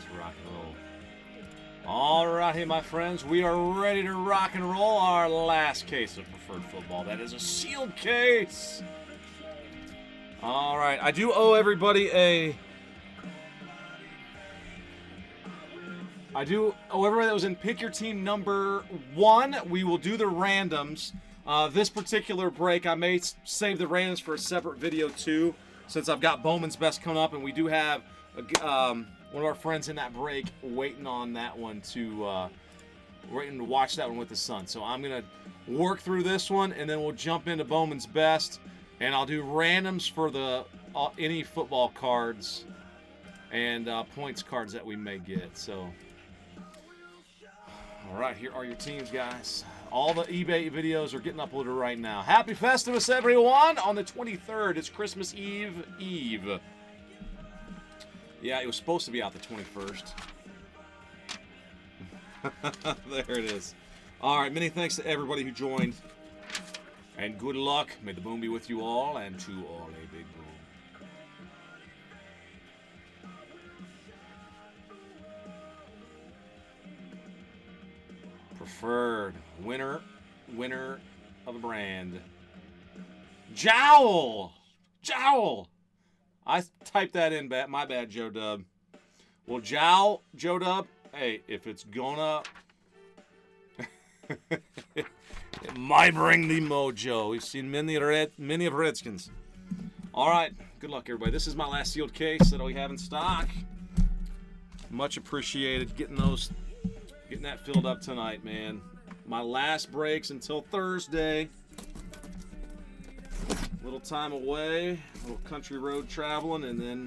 Let's rock and roll. All righty, my friends, we are ready to rock and roll our last case of Preferred Football. That is a sealed case. All right, I do owe everybody everybody that was in Pick Your Team number 1. We will do the randoms. This particular break, I may save the randoms for a separate video too, since I've got Bowman's Best coming up, and we do have one of our friends in that break waiting on that one waiting to watch that one with his son. So I'm gonna work through this one, and then we'll jump into Bowman's Best, and I'll do randoms for the any football cards and points cards that we may get. So, all right, here are your teams, guys. All the eBay videos are getting uploaded right now. Happy Festivus, everyone! On the 23rd, it's Christmas Eve. Yeah, it was supposed to be out the 21st. There it is. All right, many thanks to everybody who joined. And good luck. May the boom be with you all, and to all a big boom. Preferred winner of a brand. Jowl. I typed that in, my bad, Joe Dub. Well, Joe Dub, hey, if it's gonna, it might bring the mojo. We've seen many of Redskins. All right, good luck, everybody. This is my last sealed case that we have in stock. Much appreciated getting that filled up tonight, man. My last breaks until Thursday. Little time away, little country road traveling, and then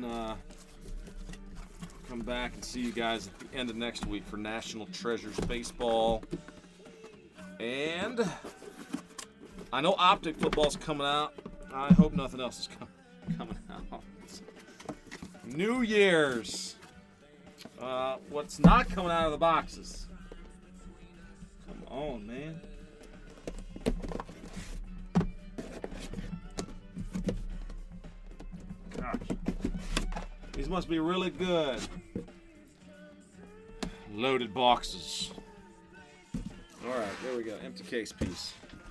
come back and see you guys at the end of next week for National Treasures Baseball. And I know Optic Football's coming out. I hope nothing else is coming out. New Year's. What's not coming out of the boxes? Come on, man. Gosh. These must be really good. Loaded boxes. All right, there we go. Empty case piece.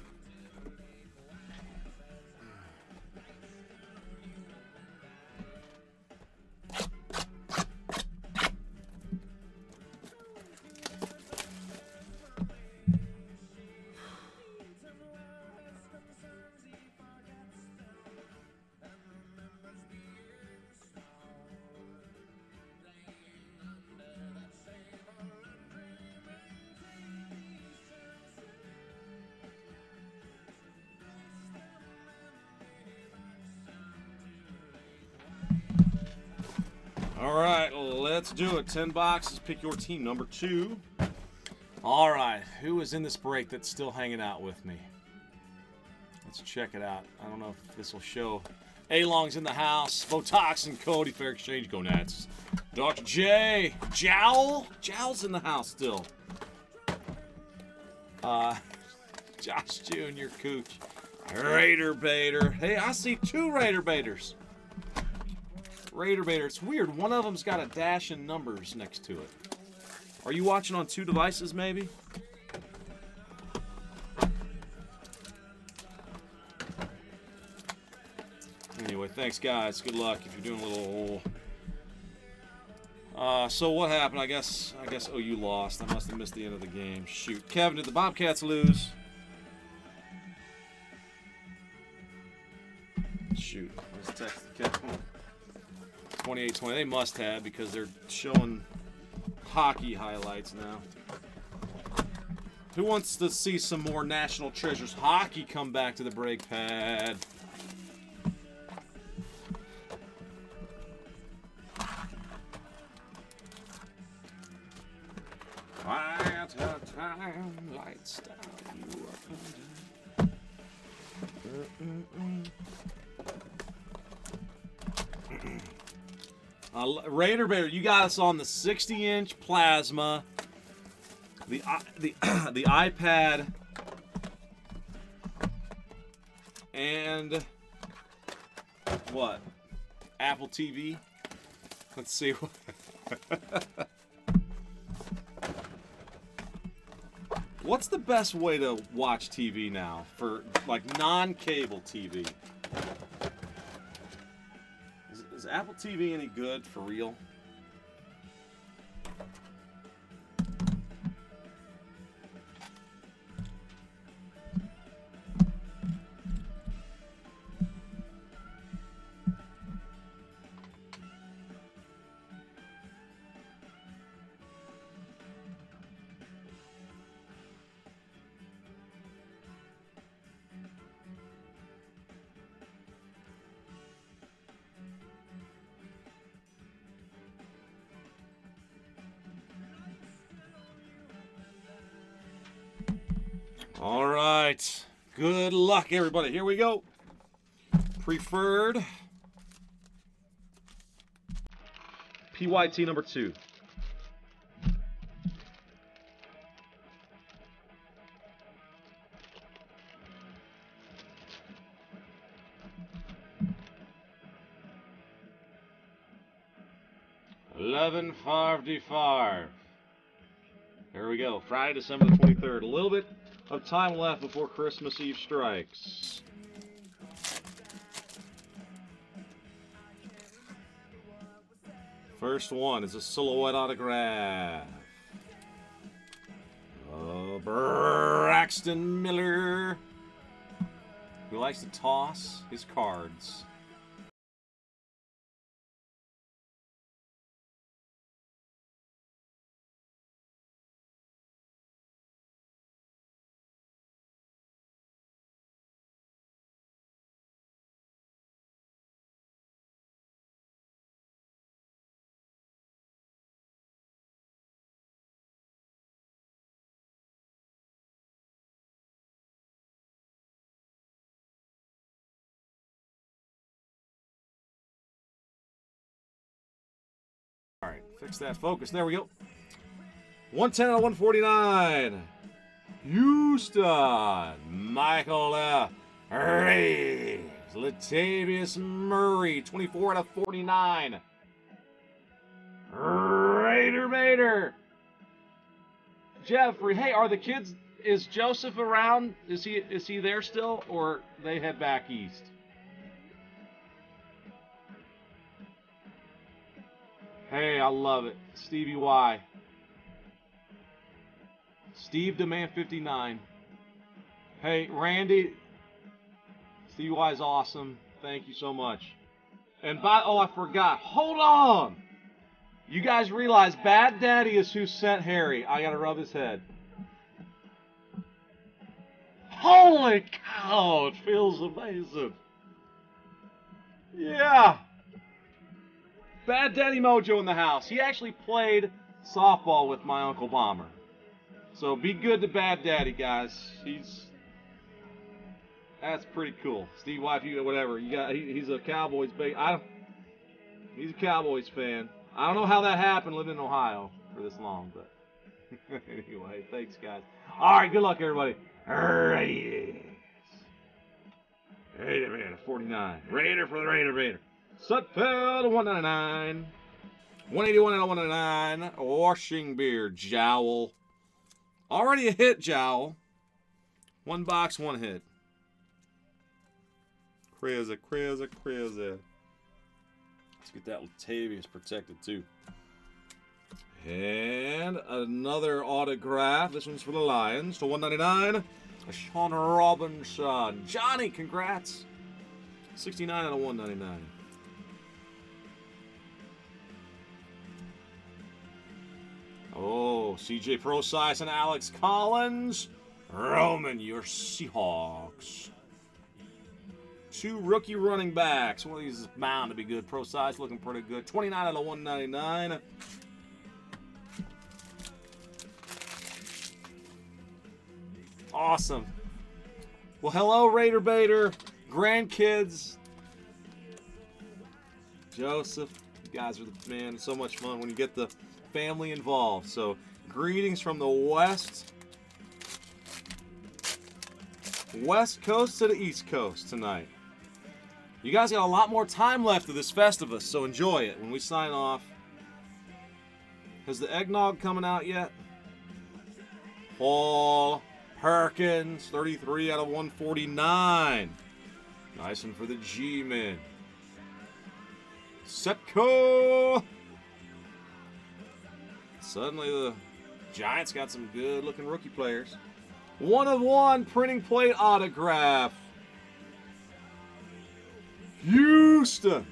All right, let's do it. 10 boxes. Pick your team, number 2. All right, who is in this break that's still hanging out with me? Let's check it out. I don't know if this will show. A-Long's in the house. Botox, Cody, Fair Exchange, go Nats. Dr. J, Jowl's in the house still. Josh Jr., Cooch, Raider Baiter. Hey, I see 2 Raider Baiters. Raider Baiter. It's weird. One of them's got a dash and numbers next to it. Are you watching on 2 devices, maybe? Anyway, thanks, guys. Good luck if you're doing a little. So what happened? I guess OU lost. I must have missed the end of the game. Shoot, Kevin, did the Bobcats lose? Shoot, let's text the Kevin. 28-20. They must have, because they're showing hockey highlights now. Who wants to see some more National Treasures hockey come back to the brake pad? Quiet time, lights down, you up and down. Raider Baiter, you got us on the 60-inch plasma, the iPad, and what? Apple TV. Let's see. What's the best way to watch TV now for like non-cable TV? Is Apple TV any good for real? All right. Good luck, everybody. Here we go. Preferred. PYT number 2. $11.55. There we go. Friday, December the 23rd. A little bit of time left before Christmas Eve strikes. First one is a silhouette autograph. Braxton Miller, who likes to toss his cards. All right, fix that focus. There we go. 110 out of 149. Houston. Michael Reyes. Latavius Murray. 24 out of 49. Raider Vader. Jeffrey. Hey, are the kids... Is Joseph around? Is he there still? Or they head back east? Hey, I love it. Stevie Y. Steve Demand 59. Hey, Randy. Stevie Y is awesome. Thank you so much. And oh, I forgot. Hold on. You guys realize Bad Daddy is who sent Harry. I gotta rub his head. Holy cow, it feels amazing. Yeah. Bad Daddy Mojo in the house. He actually played softball with my Uncle Bomber. So be good to Bad Daddy, guys. That's pretty cool. Steve Wife, whatever. He's a Cowboys he's a Cowboys fan. I don't know how that happened living in Ohio for this long, but anyway, thanks guys. All right, good luck everybody. Raiders. Raider 49. Raider for the Raider. Sutfeld 199. 181 out of 199. Washing Beard Jowl. Already a hit, Jowl. One box, one hit. Crazy. Let's get that Latavius protected too. And another autograph. This one's for the Lions to 199. Sean Robinson. Johnny, congrats. 69 out of 199. Oh, CJ Prosise and Alex Collins. Roman, your Seahawks. Two rookie running backs. One of these is bound to be good. Prosise looking pretty good. 29 out of 199. Awesome. Well, hello, Raider Bader. Grandkids. Joseph. You guys are the man. So much fun when you get the family involved. So, greetings from the West Coast to the East Coast tonight. You guys got a lot more time left of this Festivus, so enjoy it when we sign off. Has the eggnog coming out yet? Paul Perkins, 33 out of 149. Nice one for the G-Men. Setco. Suddenly the Giants got some good-looking rookie players. 1 of 1 printing plate autograph. Houston,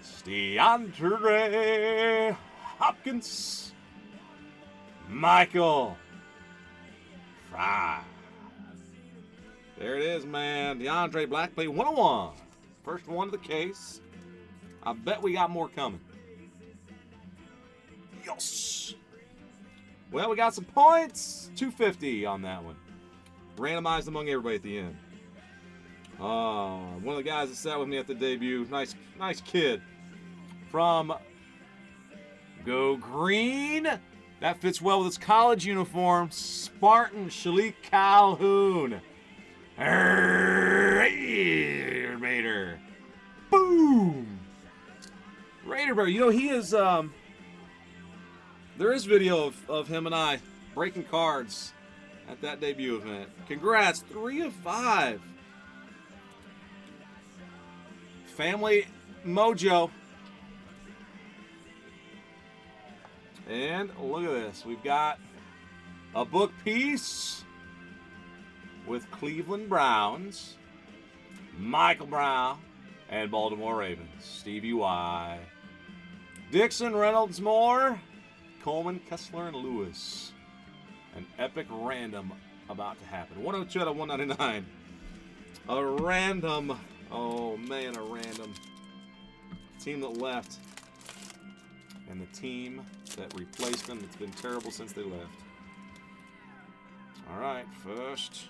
DeAndre Hopkins. Michael Fry. There it is, man. DeAndre Black plate 101. First one of the case. I bet we got more coming. Yes. Well, we got some points. 250 on that one. Randomized among everybody at the end. One of the guys that sat with me at the debut. Nice kid. From Go Green. That fits well with his college uniform. Spartan Shalik Calhoun. Raider. Boom. Raider Bear. You know, he is, there is video of him and I breaking cards at that debut event. Congrats. 3 of 5. Family Mojo. And look at this. We've got a book piece with Cleveland Browns, Michael Brown, and Baltimore Ravens. Stevie Y. Dixon, Reynolds, Moore, Coleman, Kessler, and Lewis. An epic random about to happen. 102 out of 199. A random. Oh, man, a random. Team that left. And the team that replaced them. It's been terrible since they left. All right, first.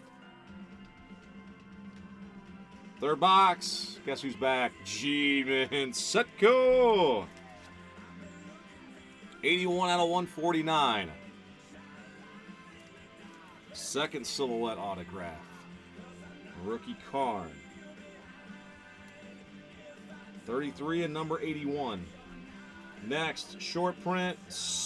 Third box. Guess who's back? G-Man Setco. 81 out of 149. Second silhouette autograph. Rookie card. 33 and number 81. Next, short print.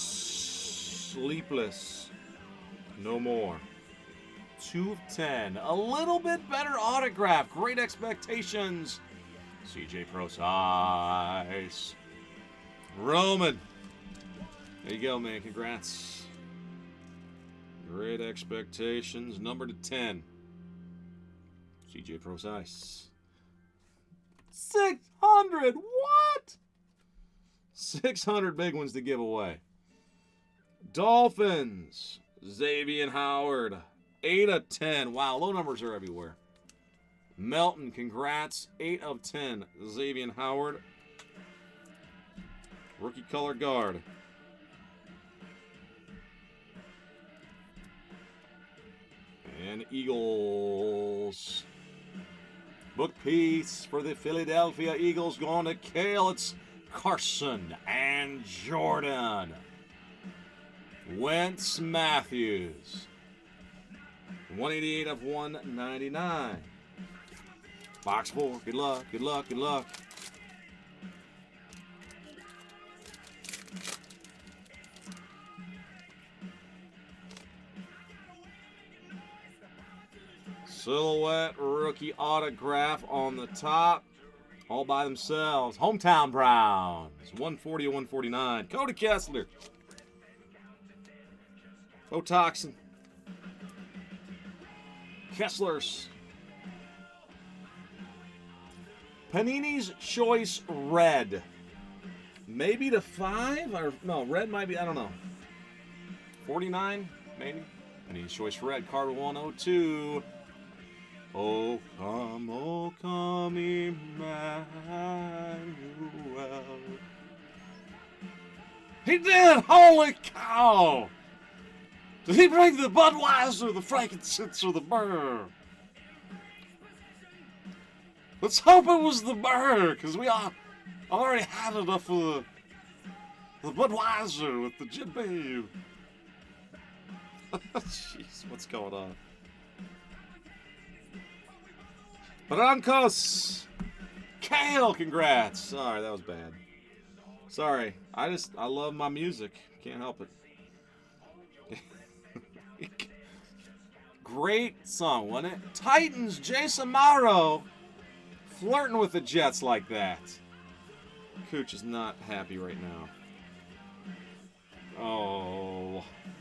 Sleepless. No more. 2 of 10. A little bit better autograph. Great Expectations. CJ Prosise. Roman. There you go, man. Congrats. Great Expectations. Number to 10. CJ Prosise. 600. What? 600 big ones to give away. Dolphins. Xavier Howard. 8 of 10. Wow, low numbers are everywhere. Melton, congrats. 8 of 10. Xavier Howard. Rookie color guard. And Eagles. Book piece for the Philadelphia Eagles going to Kale. It's Carson and Jordan. Wentz Matthews. 188 of 199. Box 4. Good luck, good luck, good luck. Silhouette rookie autograph on the top. All by themselves. Hometown Browns. 140 of 149. Cody Kessler. Otoxin. Kesslers. Panini's Choice Red. Maybe to 5? Or no, red might be, I don't know. 49, maybe? Panini's Choice Red. Card 102. Oh, come, Emmanuel. He did! Holy cow! Did he bring the Budweiser, the frankincense, or the myrrh? Let's hope it was the myrrh, because we already had enough of the Budweiser with the Jim Beam. Jeez, what's going on? Broncos. Kale, congrats. Sorry, that was bad. Sorry. I love my music. Can't help it. Great song, wasn't it? Titans, Jason Morrow, flirting with the Jets like that. Cooch is not happy right now. Oh.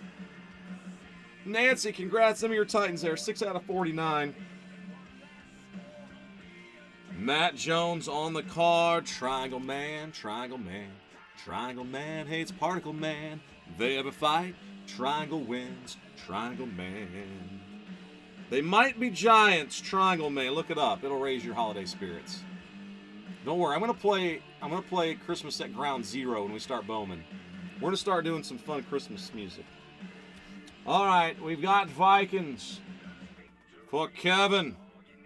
Nancy, congrats. Some of your Titans there. 6 out of 49. Matt Jones on the card. Triangle Man, Triangle Man. Triangle Man hates Particle Man. They ever fight? Triangle wins. Triangle Man. They might be giants. Triangle Man. Look it up. It'll raise your holiday spirits. Don't worry. I'm gonna play Christmas at Ground Zero when we start Bowman. We're gonna start doing some fun Christmas music. All right, we've got Vikings for Kevin.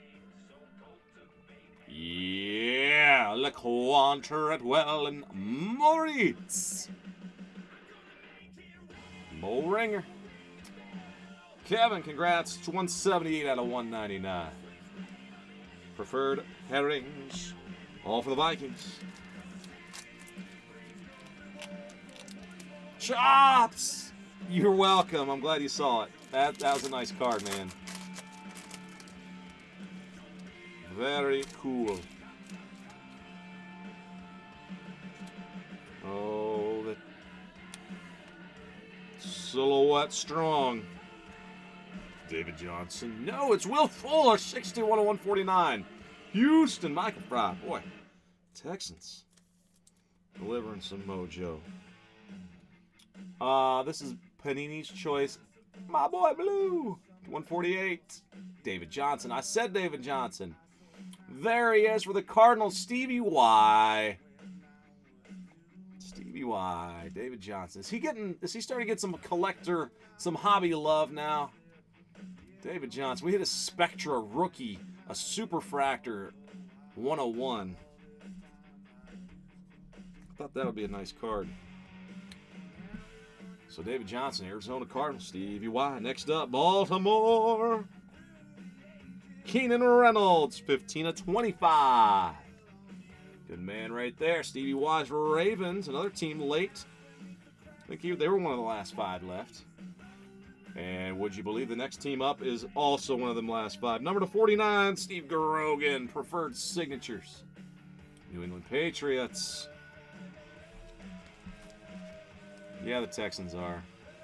Yeah, Laquan Treadwell and Moritz. Mo Ringer. Kevin, congrats. 178 out of 199. Preferred pairings. All for the Vikings. Chops! You're welcome. I'm glad you saw it. That was a nice card, man. Very cool. Oh, the silhouette strong. David Johnson. No, it's Will Fuller. 61 of 149. Houston, Michael Fry. Boy, Texans delivering some mojo. This is Panini's Choice. My boy Blue. 148. David Johnson. I said David Johnson. There he is for the Cardinals. Stevie Y. Stevie Y. David Johnson. Is he starting to get some collector, some hobby love now? David Johnson. We hit a Spectra rookie, a Superfractor 101. I thought that would be a nice card. So David Johnson, Arizona Cardinals, Stevie Y. Next up, Baltimore. Keenan Reynolds, 15 of 25. Good man right there. Stevie Y's Ravens, another team late. I think they were one of the last 5 left. And would you believe the next team up is also one of them last 5. Number to 49, Steve Grogan, preferred signatures. New England Patriots. Yeah, the Texans are.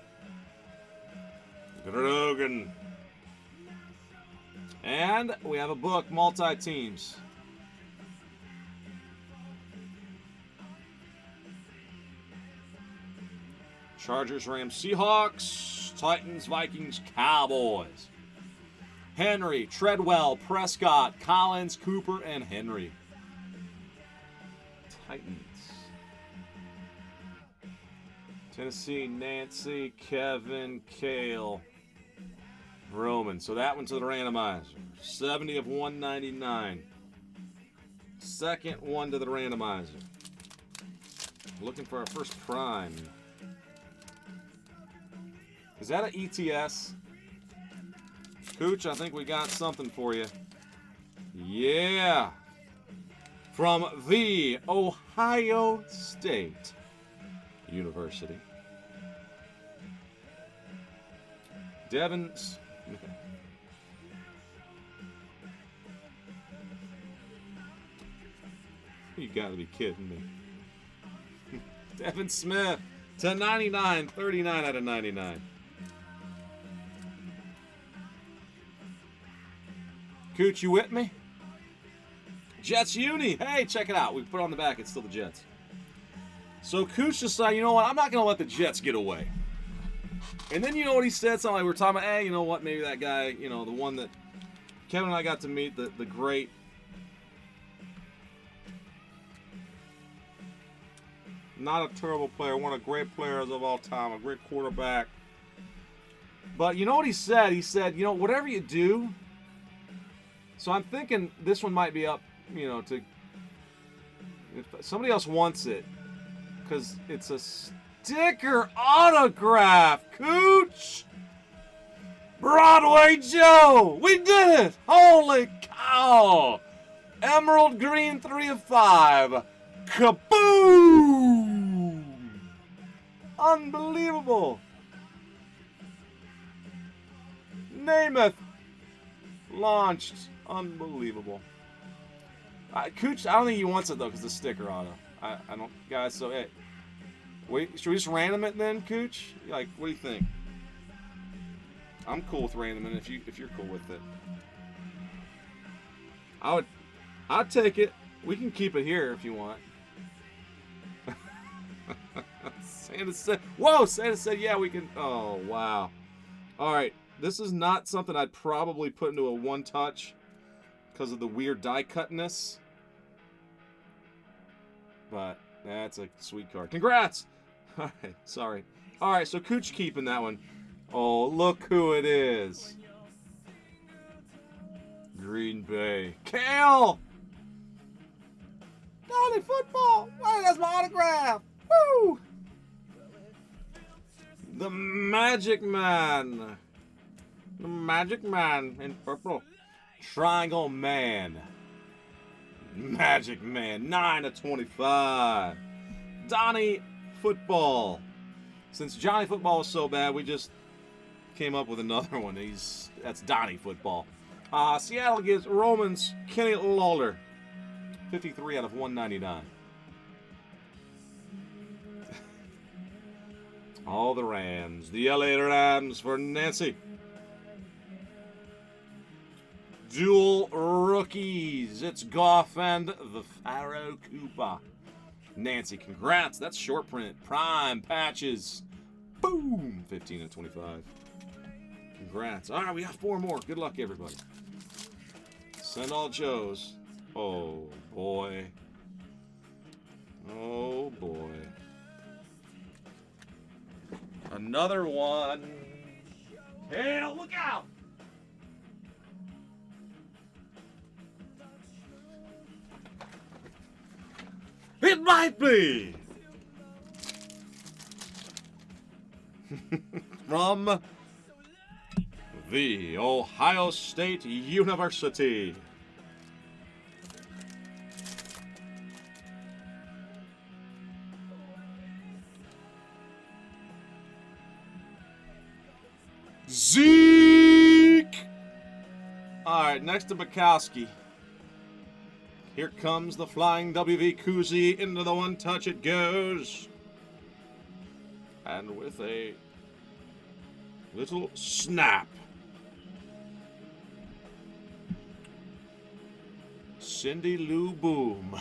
Grogan. And we have a book, multi-teams. Chargers, Rams, Seahawks, Titans, Vikings, Cowboys. Henry, Treadwell, Prescott, Collins, Cooper, and Henry. Titans. Tennessee, Nancy, Kevin, Kale, Roman. So that one's to the randomizer. 70 of 199. Second one to the randomizer. Looking for our first prime. Is that an ETS? Cooch, I think we got something for you. Yeah. From the Ohio State University. Devin Smith. You gotta be kidding me. Devin Smith to 99, 39 out of 99. Cooch, you with me? Jets Uni. Hey, check it out. We put it on the back. It's still the Jets. So Cooch decided, you know what? I'm not going to let the Jets get away. And then you know what he said? Something like we were talking about, hey, you know what? Maybe that guy, you know, the one that Kevin and I got to meet, the great. Not a terrible player. One of the great players of all time. A great quarterback. But you know what he said? He said, you know, whatever you do. So I'm thinking this one might be up, you know, to if somebody else wants it, because it's a sticker autograph. Cooch, Broadway Joe, we did it! Holy cow! Emerald green 3 of 5. Kaboom! Unbelievable! Namath launched. Unbelievable. Cooch, I don't think he wants it though, because the sticker auto. I don't, guys. So hey, wait, should we just random it then, Cooch? Like, what do you think? I'm cool with randoming if you're cool with it. I'd take it. We can keep it here if you want. Santa said, whoa, Santa said, yeah, we can. Oh, wow. All right. This is not something I'd probably put into a one-touch because of the weird die cutness. But that's a sweet card. Congrats. All right. Sorry. All right. So Cooch keeping that one. Oh, look who it is. Green Bay. Kale. Donnie Football. Hey, that's my autograph. Woo! The Magic Man. The Magic Man in purple. Triangle Man. Magic Man. 9/25. Donnie Football. Since Johnny Football was so bad, we just came up with another one. That's Donnie Football. Seattle gives Romans Kenny Lawler. 53/199. All the Rams. The LA Rams for Nancy. Dual rookies. It's Goff and the Pharaoh Koopa. Nancy, congrats. That's short print. Prime patches. Boom. 15/25. Congrats. All right, we got 4 more. Good luck, everybody. Send all Joes. Oh, boy. Oh, boy. Another one. Hey, look out! It might be! From the Ohio State University. Zeke! Alright, next to Bukowski. Here comes the flying WV koozie. Into the one touch it goes. And with a little snap. Cindy Lou Boom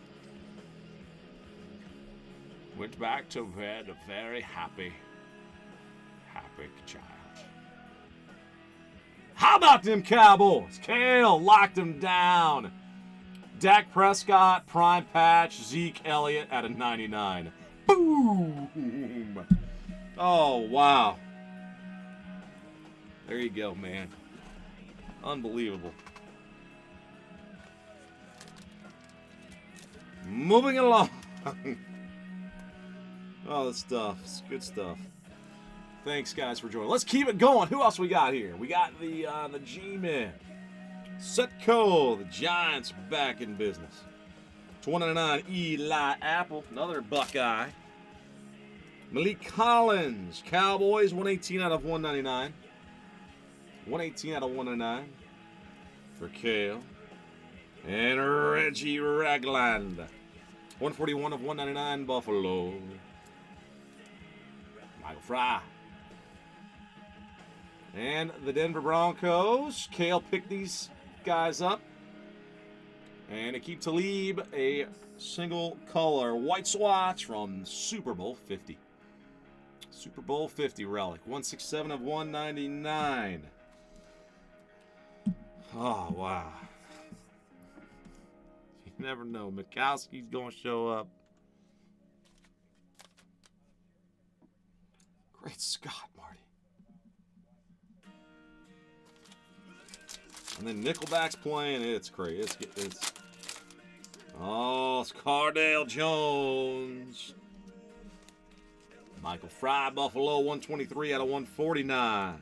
went back to bed a very happy child. How about them Cowboys? Kale locked him down. Dak Prescott, prime patch, Zeke Elliott at a 99. Boom! Oh, wow. There you go, man. Unbelievable. Moving along. Oh, this stuff. It's good stuff. Thanks, guys, for joining. Let's keep it going. Who else we got here? We got the G-Men. Setco, the Giants back in business. 29, Eli Apple, another Buckeye. Malik Collins, Cowboys, 118/199. 118/199 for Kale. And Reggie Ragland, 141/199, Buffalo. Michael Fry. And the Denver Broncos. Kale picked these guys up. And Aqib Talib, a single color white swatch from Super Bowl 50. Super Bowl 50 relic. 167/199. Oh, wow. You never know. Mikowski's going to show up. Great Scott, Marty. And then Nickelback's playing. It's crazy. It's oh, it's Cardale Jones. Michael Fry, Buffalo, 123/149.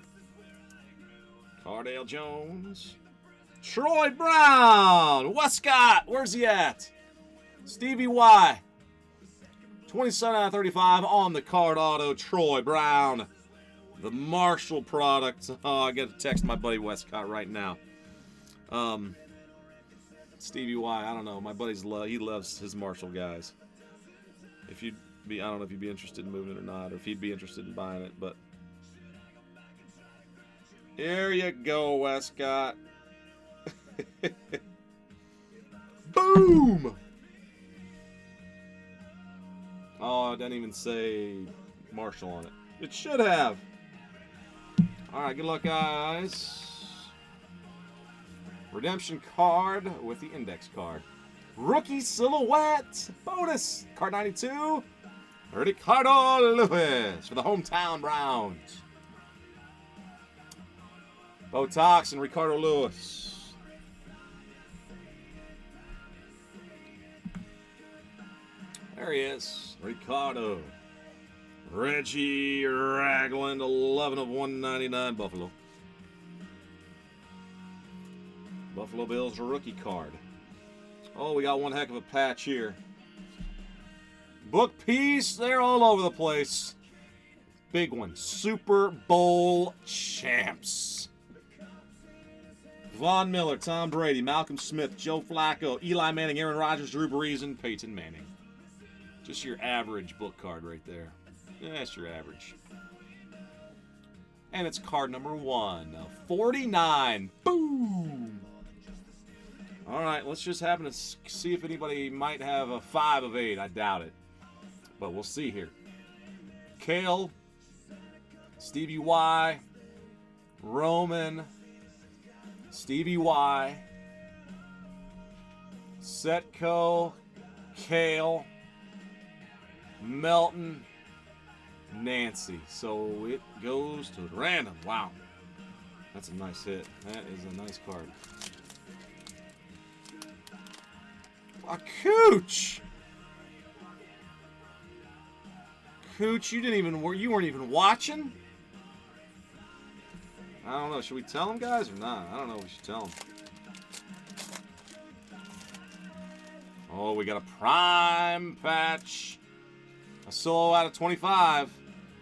Cardale Jones. Troy Brown. Westcott. Where's he at? Stevie Y. 27/35 on the card auto. Troy Brown. The Marshall product. Oh, I got to text my buddy Westcott right now. Stevie Y, I don't know. My buddy's he loves his Marshall guys. If you'd be, I don't know if you'd be interested in moving it or not, or if he'd be interested in buying it, but here you go, Westcott. Boom! Oh, it doesn't even say Marshall on it. It should have. All right, good luck, guys. Redemption card with the index card. Rookie silhouette bonus card 92. Ricardo Lewis for the hometown Browns. Botox and Ricardo Lewis. There he is, Ricardo. Reggie Ragland, 11 of 199, Buffalo. Buffalo Bills rookie card. Oh, we got one heck of a patch here. Book piece, they're all over the place. Big one, Super Bowl champs. Von Miller, Tom Brady, Malcolm Smith, Joe Flacco, Eli Manning, Aaron Rodgers, Drew Brees, and Peyton Manning. Just your average book card right there. Yeah, that's your average. And it's card number 1 of 49. Boom! All right, let's just happen to see if anybody might have a 5 of 8. I doubt it. But we'll see here. Kale, Stevie Y, Roman, Stevie Y, Setco, Kale, Melton, Nancy. So it goes to random. Wow. That's a nice hit. That is a nice card. A Cooch! Cooch, you weren't even watching? I don't know. Should we tell him, guys, or not? I don't know if we should tell him. Oh, we got a prime patch. A solo out of 25.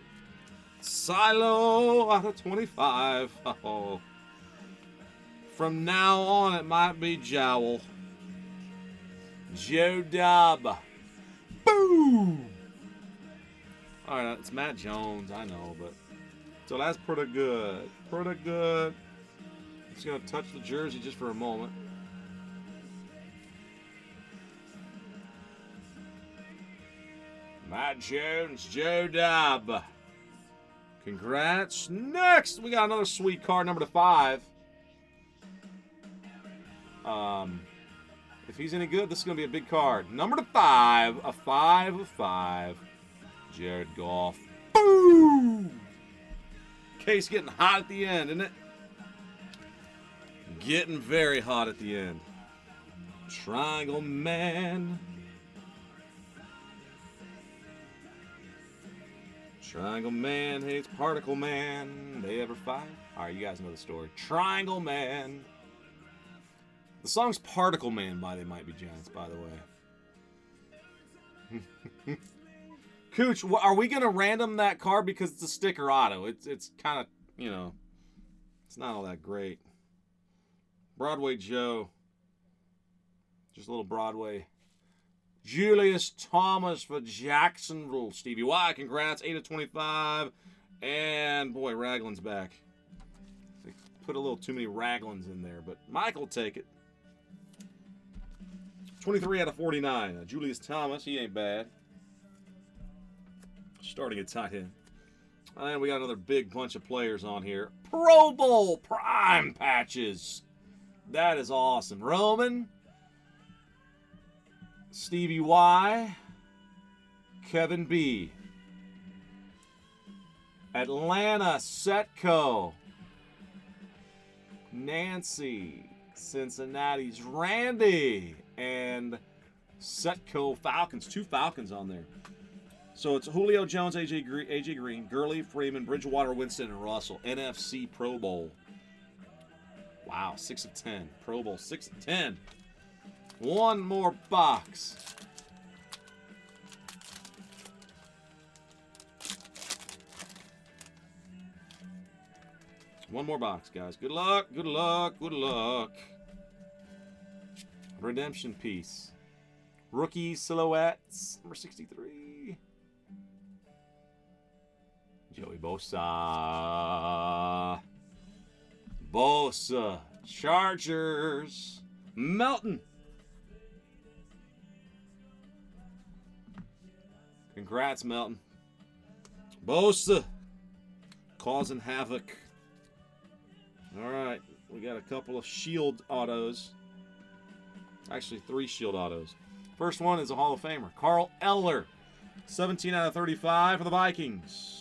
Silo out of 25. Oh. From now on, it might be Jowl. Joe Dub. Boom! Alright, it's Matt Jones, I know, but... So that's pretty good. Pretty good. Just going to touch the jersey just for a moment. Matt Jones, Joe Dub. Congrats. Next, we got another sweet card, number 5. If he's any good, this is going to be a big card. Number 5, a 5 of 5. Jared Goff. Boom! Case getting hot at the end, isn't it? Getting very hot at the end. Triangle Man. Triangle Man hates Particle Man. They ever fight? Alright, you guys know the story. Triangle Man. The song's Particle Man by They Might Be Giants, by the way. Cooch, are we going to random that card because it's a sticker auto? It's kind of, you know, it's not all that great. Broadway Joe. Just a little Broadway. Julius Thomas for Jacksonville. Stevie Y, congrats. 8 of 25. And, boy, Ragland's back. They put a little too many Raglands in there, but Mike will take it. 23 out of 49. Julius Thomas, he ain't bad. Starting at tight end. And we got another big bunch of players on here. Pro Bowl prime patches. That is awesome. Roman. Stevie Y. Kevin B. Atlanta Setco. Nancy. Cincinnati's Randy. And Setco Falcons. 2 Falcons on there. So it's Julio Jones, AJ Green, Gurley, Freeman, Bridgewater, Winston, and Russell. NFC Pro Bowl. Wow, 6 of 10. Pro Bowl, 6 of 10. One more box. One more box, guys. Good luck, good luck, good luck. Redemption piece. Rookie silhouettes, number 63. Joey Bosa. Bosa. Chargers. Melton. Congrats, Melton. Bosa. Causing havoc. All right. We got a couple of shield autos. Actually, 3 shield autos. First one is a Hall of Famer. Carl Eller. 17 out of 35 for the Vikings.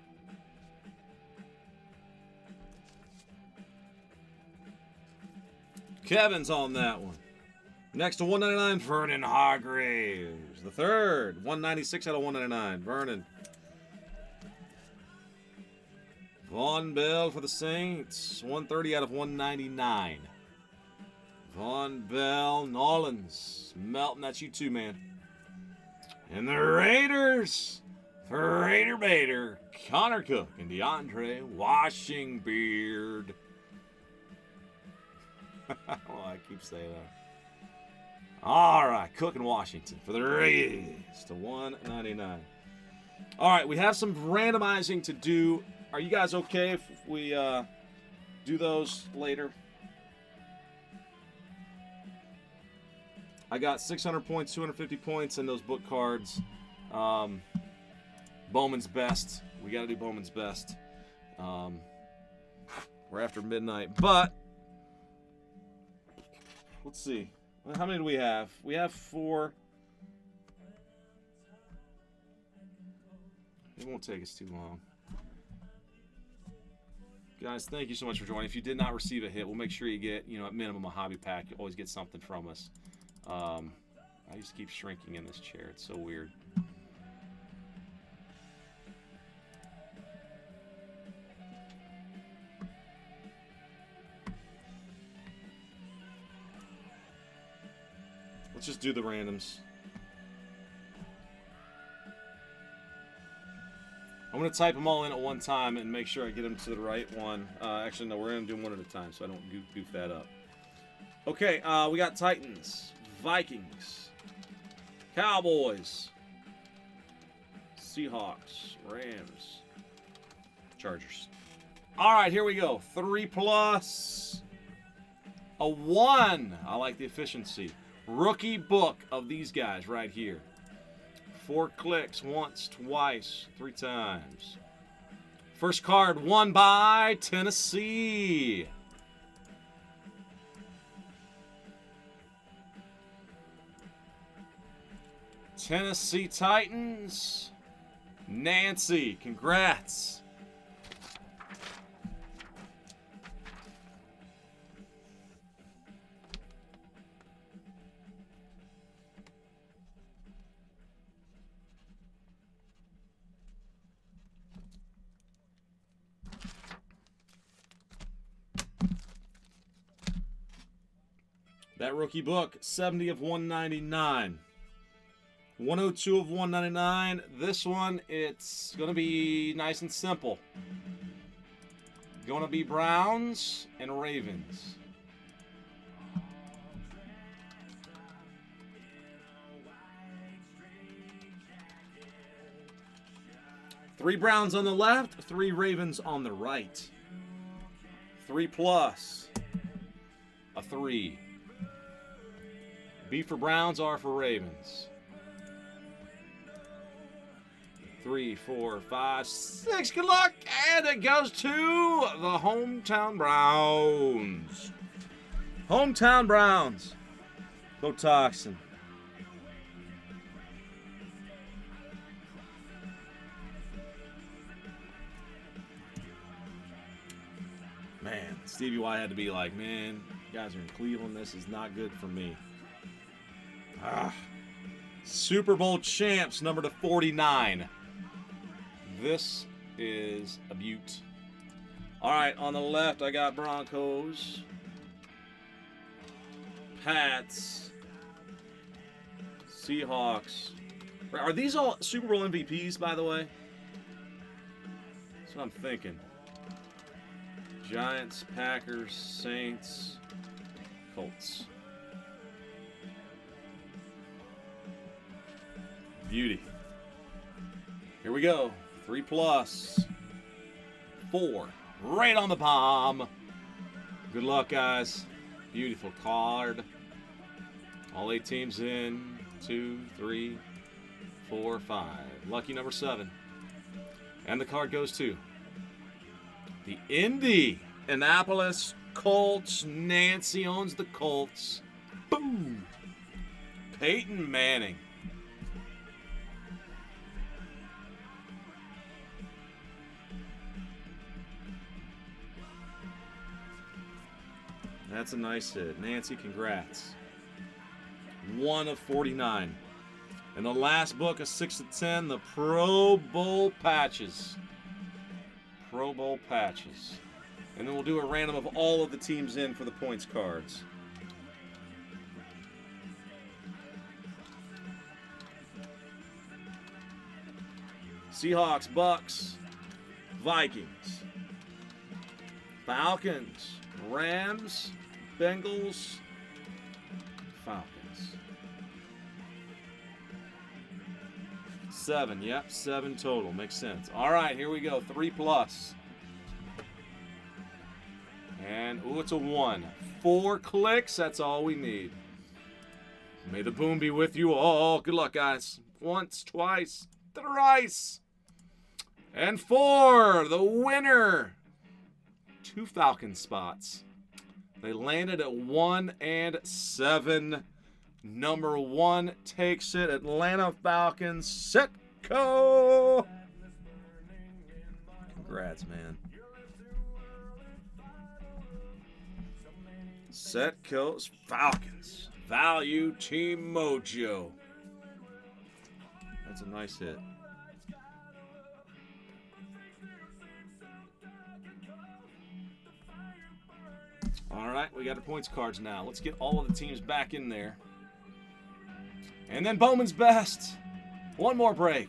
Kevin's on that one. Next to 199, Vernon Hargreaves. The third, 196 out of 199, Vernon. Von Bell for the Saints, 130 out of 199. Von Bell, Nolans. Melton, that's you too, man. And the Raiders, for Raider Bader, Connor Cook and DeAndre Washingbeard. Oh, I keep saying that. All right, Cook and Washington for the Raiders to 199. All right, we have some randomizing to do. Are you guys okay if we do those later? I got 600 points, 250 points in those book cards. Bowman's Best. We got to do Bowman's Best. We're after midnight, but let's see. How many do we have? We have 4. It won't take us too long. Guys, thank you so much for joining. If you did not receive a hit, we'll make sure you get, at minimum a hobby pack. You always get something from us. I used to keep shrinking in this chair. It's so weird. Let's just do the randoms. I'm going to type them all in at one time and make sure I get them to the right one. Actually, no, we're going to do them one at a time so I don't goof that up. Okay, we got Titans, Vikings, Cowboys, Seahawks, Rams, Chargers. All right, here we go. 3 plus a 1. I like the efficiency. Rookie book of these guys right here. 4 clicks, once, twice, 3 times. First card won by Tennessee. Tennessee Titans. Nancy, congrats. That rookie book, 70 of 199. 102 of 199. This one, it's going to be nice and simple. Going to be Browns and Ravens. Three Browns on the left, 3 Ravens on the right. 3 plus a 3. B for Browns, R for Ravens. 3, 4, 5, 6. Good luck. And it goes to the Hometown Browns. Hometown Browns. Go Toxin. Man, Stevie Y had to be like, man, you guys are in Cleveland. This is not good for me. Super Bowl champs, number to 49. This is a beaut. All right, on the left, I got Broncos, Pats, Seahawks. Are these all Super Bowl MVPs, by the way? That's what I'm thinking. Giants, Packers, Saints, Colts. Beauty. Here we go. 3 plus. 4. Right on the palm. Good luck, guys. Beautiful card. All 8 teams in. 2, 3, 4, 5. Lucky number 7. And the card goes to the Indianapolis Colts. Nancy owns the Colts. Boom. Peyton Manning. That's a nice hit. Nancy, congrats. 1 of 49. And the last book of 6 of 10, the Pro Bowl patches. Pro Bowl patches. And then we'll do a random of all of the teams in for the points cards. Seahawks, Bucks, Vikings, Falcons, Rams, Bengals, Falcons. 7, yep, 7 total. Makes sense. All right, here we go. 3 plus. And, ooh, it's a 1. 4 clicks, that's all we need. May the boom be with you all. Good luck, guys. Once, twice, thrice. And 4, the winner. 2 Falcon spots. They landed at 1 and 7. Number 1 takes it. Atlanta Falcons. Setco. Congrats, man. Setco's Falcons. Value Team Mojo. That's a nice hit. All right, we got the points cards now. Let's get all of the teams back in there. And then Bowman's Best. One more break.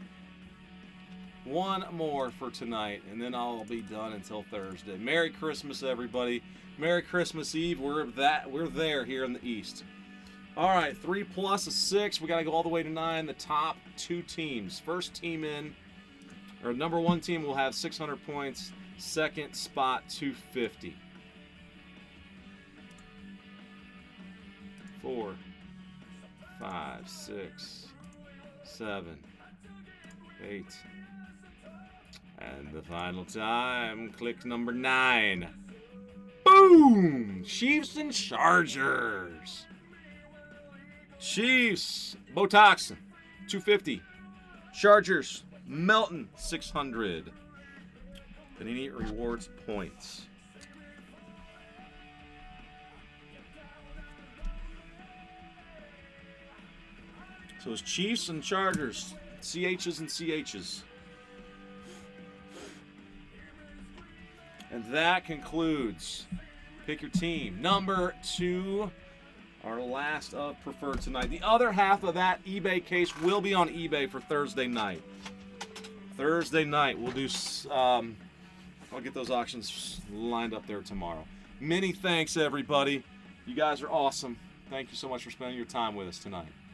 One more for tonight, and then I'll be done until Thursday. Merry Christmas, everybody. Merry Christmas Eve. We're there here in the East. All right, 3 plus a 6. We got to go all the way to 9. The top 2 teams. First team in, or number 1 team will have 600 points. Second spot, 250. 4, 5, 6, 7, 8. And the final time, click number 9. Boom! Chiefs and Chargers. Chiefs, Botoxin, 250. Chargers, Melton, 600. Panini Rewards points. So it's Chiefs and Chargers, CHs and CHs. And that concludes Pick Your Team. Number 2, our last of Preferred tonight. The other half of that eBay case will be on eBay for Thursday night. Thursday night, we'll do, I'll get those auctions lined up there tomorrow. Many thanks, everybody. You guys are awesome. Thank you so much for spending your time with us tonight.